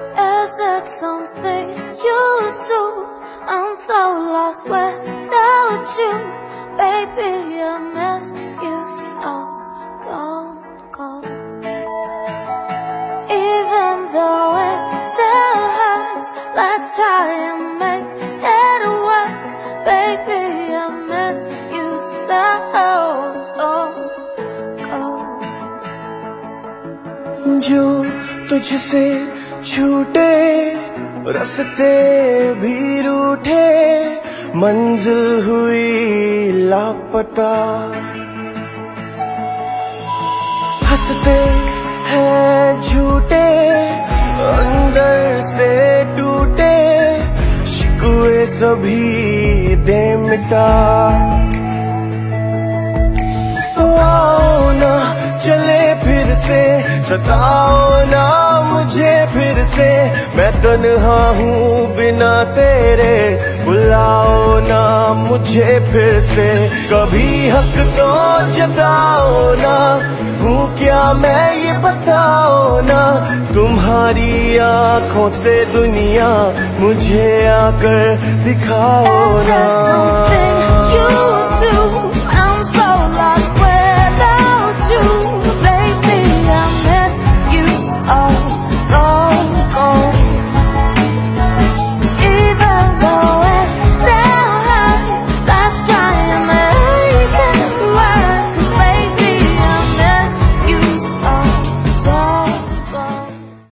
Is it something you do? I'm so lost without you. Baby, I miss you so. Don't go. Even though it still hurts, let's try and make it work. Baby, I miss you so. Don't go. जो तुझसे छूटे रास्ते भी रूठे, मंजिल हुई लापता। हंसते हैं झूठे, अंदर से टूटे, शिकवे सभी दे मिटा। तो आओ ना चले फिर से, सताओ ना मुझे फिर से, मैं तन्हा हूँ बिना तेरे, बुलाओ ना मुझे फिर से। कभी हक तो जताओ ना, हूँ क्या मैं ये बताओ ना, तुम्हारी आँखों से दुनिया मुझे आकर दिखाओ ना।